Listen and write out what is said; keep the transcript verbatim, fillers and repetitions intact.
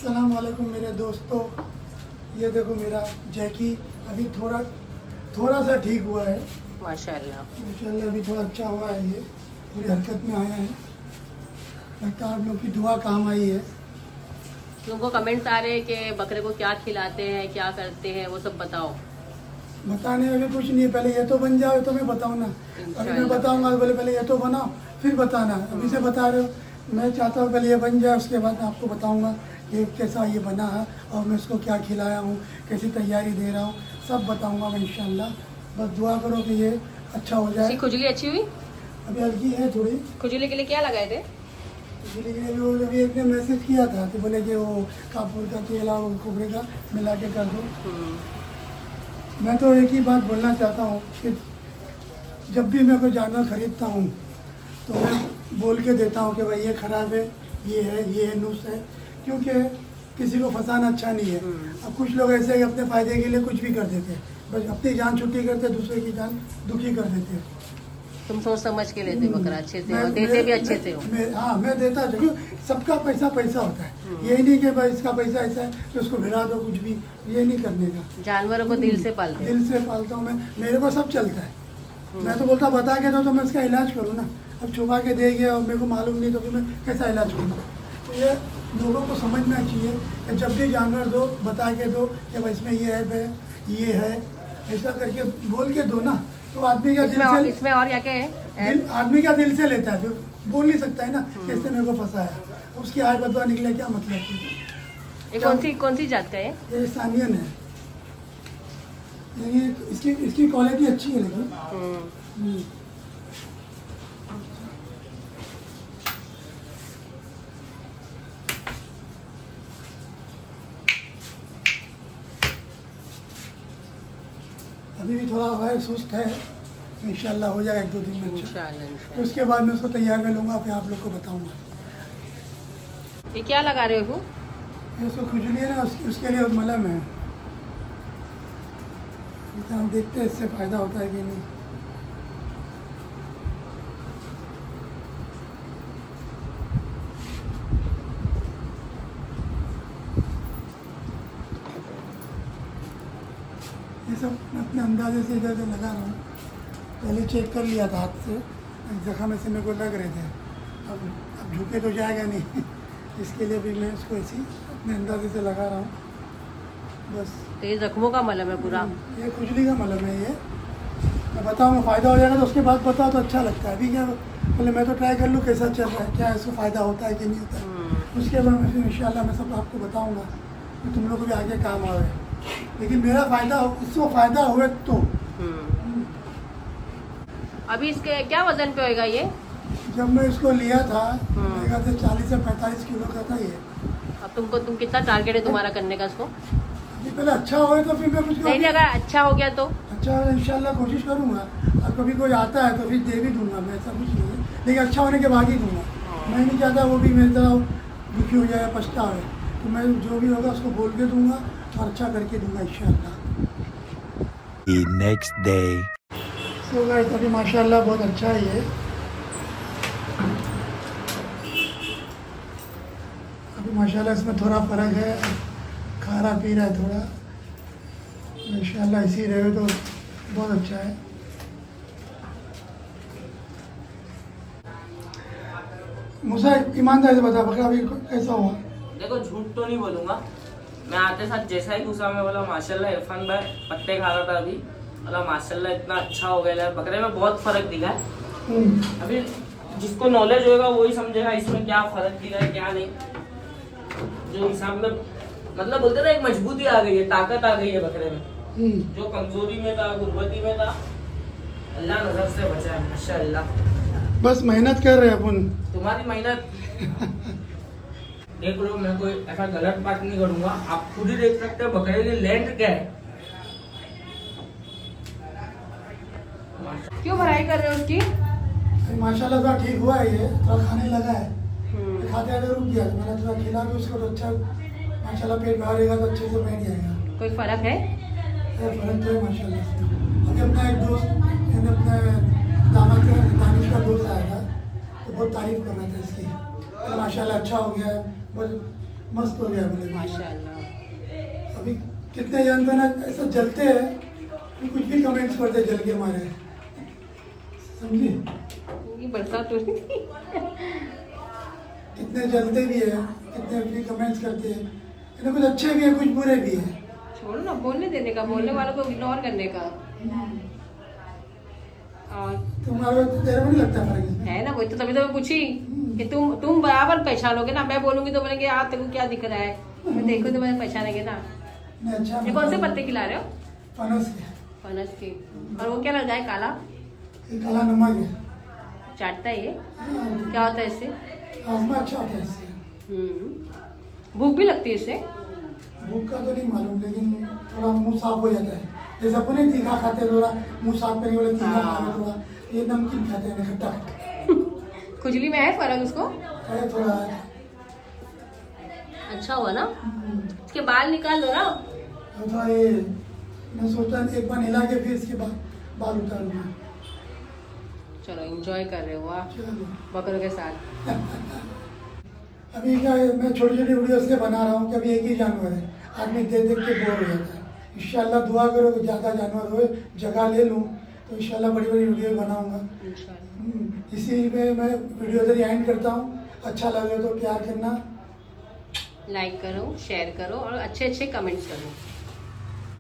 अस्सलाम वालेकुम मेरे दोस्तों। ये देखो मेरा जैकी अभी थोड़ा थोड़ा सा ठीक हुआ है माशाल्लाह माशाल्लाह। अभी थोड़ा अच्छा हुआ है, ये पूरी हरकत में आया है। लगता है आप लोग की दुआ काम आई है। तुमको कमेंट्स आ रहे हैं कि बकरे को क्या खिलाते हैं, क्या करते हैं, वो सब बताओ। बताने में भी कुछ नहीं है, पहले ये तो बन जाओ तो मैं बताऊँ ना। अभी मैं बताऊँगा बोले पहले ये तो बनाओ फिर बताना। अभी से बता रहे हो, मैं चाहता हूँ पहले ये बन जाए, उसके बाद मैं आपको बताऊँगा कि कैसा ये बना है और मैं इसको क्या खिलाया हूँ, कैसी तैयारी दे रहा हूँ, सब बताऊँगा मैं इंशाल्लाह। बस दुआ करो कि ये अच्छा हो जाए। खुजली अच्छी हुई? अभी हल्की है थोड़ी। खुजली के लिए क्या लगाए थे? खुजली के लिए वो अभी एक ने मैसेज किया था तो बोले कि वो कापूर का तेल और कुबरे का मिला के कर दो। मैं तो एक ही बात बोलना चाहता हूँ कि जब भी मैं कोई जानवर खरीदता हूँ तो मैं बोल के देता हूँ कि भाई ये ख़राब है, ये है, ये है, नुक्स है, क्योंकि किसी को फंसाना अच्छा नहीं है। अब कुछ लोग ऐसे ही अपने फ़ायदे के लिए कुछ भी कर देते हैं, बस अपनी जान छुट्टी करते, दूसरे की जान दुखी कर देते हैं। तुम सोच समझ के लेते बकरा अच्छे से और देते भी अच्छे से हो। हाँ मैं देता हूँ, सबका पैसा पैसा होता है। यही नहीं कि भाई इसका पैसा ऐसा है तो उसको भिड़ा दो, कुछ भी ये नहीं करने का। जानवरों को दिल से पालते दिल से पालता हूँ मैं, मेरे को सब चलता है। मैं तो बोलता बता के दो तो मैं इसका इलाज करूँ ना। अब छुपा के दे गया और मेरे को मालूम नहीं तो फिर मैं कैसा इलाज करूँ। तो ये लोगों को समझना चाहिए कि जब भी जानवर दो बता के दो कि भाई इसमें ये है, ये है, ऐसा करके बोल के दो ना। तो आदमी का दिल से, इसमें और क्या क्या है, आदमी का दिल से लेता है, फिर बोल नहीं सकता है ना कि इसने मेरे को फंसाया, उसकी आय बदवा निकले क्या मतलब। ये कौन सी कौन सी जात का है? ये सानियन है, ये इसकी इसकी क्वालिटी अच्छी है लेकिन। अभी भी थोड़ा है, सुस्त है, इंशाल्लाह हो जाएगा एक दो दिन में। इंशाल्लाह तो उसके बाद मैं उसको तैयार कर लूँगा, फिर आप लोग को बताऊँगा। ये क्या लगा रहे हो? ये उसको खुजली है ना, उसके, उसके लिए मलहम है। हम देखते हैं इससे फ़ायदा होता है कि नहीं। ये सब अपने अंदाजे से इधर उधर लगा रहा हूँ। पहले चेक कर लिया था हाथ से, जख्म ऐसे मेरे को लग रहे थे। अब अब झुके तो जाएगा नहीं इसके लिए भी मैं इसको ऐसे अपने अंदाजे से लगा रहा हूँ बस। तो ये जख्मों का मलहम है पूरा? ये खुजली का मलहम है। ये मैं बताऊँगा, फ़ायदा हो जाएगा तो उसके बाद बताओ तो अच्छा लगता है। अभी क्या बोले मैं तो ट्राई कर लूँ कैसा चल रहा है, क्या इसको फ़ायदा होता है कि नहीं होता है। उसके बाद मैं फिर इंशाल्लाह मैं सब आपको बताऊँगा कि तुम लोग को भी आगे काम आवे। लेकिन मेरा फ़ायदा इसको फ़ायदा हुए तो। अभी इसके क्या वजन पे होएगा ये? जब मैं इसको लिया था मेरे ख्याल से चालीस से पैंतालीस किलो का था ये। अब तुमको तुम कितना टारगेट है तुम्हारा करने का इसको? अभी पहले अच्छा होए तो फिर मैं कुछ नहीं, नहीं, अगर अच्छा हो गया तो अच्छा इंशाल्लाह कोशिश करूँगा। और कभी कोई आता है तो फिर दे भी दूंगा मैं, ऐसा कुछ नहीं है, लेकिन अच्छा होने के बाद ही दूंगा। मैं नहीं चाहता वो भी मेरी तरह दुखी हो जाए, पछतावे। तो मैं जो भी होगा उसको बोल के दूंगा और अच्छा करके दूंगा इंशाल्लाह। नेक्स्ट डे सो गाइस अभी माशाल्लाह बहुत अच्छा है ये। अभी माशाल्लाह इसमें थोड़ा फ़र्क है, खा रहा पी रहा है थोड़ा। इंशाल्लाह इसी रहे तो बहुत अच्छा है। मुसा ईमानदारी से बता बकरा अभी कैसा हुआ? देखो झूठ तो नहीं बोलूँगा, मैं आते साथ जैसा ही घुसा मैं बोला माशाल्लाह इरफान भाई पत्ते खा रहा था अभी, बोला माशाल्लाह इतना अच्छा हो गया है। बकरे में बहुत फ़र्क दिखा है। अभी जिसको नॉलेज होगा वही समझेगा इसमें क्या फ़र्क दिखा है क्या नहीं। जो हिसाब में मतलब बोलते ना एक मजबूती आ गई है, ताकत आ गई है बकरे में। जो कमजोरी में था, गुर्बती में था, अल्लाह नजर से बचाए माशाल्लाह। बस मेहनत कर रहे हैं अपन। तुम्हारी मेहनत देख लो, मैं कोई ऐसा गलत बात नहीं करूंगा, आप खुद ही देख सकते हो बकरे की लेंथ क्या है। क्यों भराई कर रहे हो उसकी? माशाल्लाह थोड़ा ठीक हुआ है, ये थोड़ा खाने लगा है। खाते आते रुक गया, मैंने थोड़ा खिला भी उसको तो अच्छा माशाल्लाह पेट भरेगा तो अच्छे से बैठ जाएगा। कोई फर्क है? फर्क तो है माशाल्लाह से। अभी अपना एक दोस्त मैंने अपने दामाद का दानिश का दोस्त आया था तो बहुत तारीफ कर रहा था इसकी, तो माशाल्लाह अच्छा हो गया है। बहुत मस्त हो गया बोले। माशाल्लाह। अभी कितने जन तो ना ऐसा जलते हैं कि कुछ भी कमेंट्स करते जल के मारे, समझी? ये बरसात हो रही कितने जलते भी है, कितने भी कमेंट्स करते हैं, इन्हें कुछ अच्छे भी है कुछ बुरे भी है। छोड़ो ना, बोलने देने का, बोलने वालों को इग्नोर करने का। और तुम्हारा तो तेरे को नहीं लगता फर्क इसमें? है ना, वही तो तभी तो मैं पूछी कि तुम तुम बराबर पहचानोगे ना। मैं बोलूंगी तो बोलेंगे यार तेरे को क्या दिख रहा है, मैं देखो तो मैं पहचानेंगे ना। नहीं, अच्छा ये कौन से पत्ते खिला रहे हो? फनस के। फनस के। और वो क्या लग रहा है काला? ये काला नमक है। चाटता है ये? हाँ, क्या होता है इससे? आजमा अच्छा होता है इससे। हम्म। भूख भी लगती है इससे? भूख का तो नहीं मालूम, लेकिन थोड़ा मुंह साफ हो जाता है। जैसे अपने तीखा खाते हैं, थोड़ा मुंह साफ करने वाले तीखा हाँ। खाते, थोड़ा ये नमकीन खाते हैं खट्टा। खुजली में है फर्क उसको? है थोड़ा। अच्छा हुआ ना, इसके बाल निकाल दो ना। तो ये मैं सोचा एक बार हिला के फिर इसके बाद बाल उतारूंगा। चलो एंजॉय कर रहे हो आप चलो बकरों के साथ। अभी क्या है, मैं छोटी छोटी वीडियो इसलिए बना रहा हूँ कि अभी एक ही जानवर है, आदमी देख देख के बोर हो जाता है। इंशाल्लाह दुआ करो कि ज़्यादा जानवर हो, जगह ले लूँ तो इंशाल्लाह बड़ी बड़ी वीडियो बनाऊँगा। इंशाल्लाह। इसी में मैं वीडियो इधर एंड करता हूँ। अच्छा लगे तो प्यार करना, लाइक करो, शेयर करो और अच्छे अच्छे कमेंट्स करो।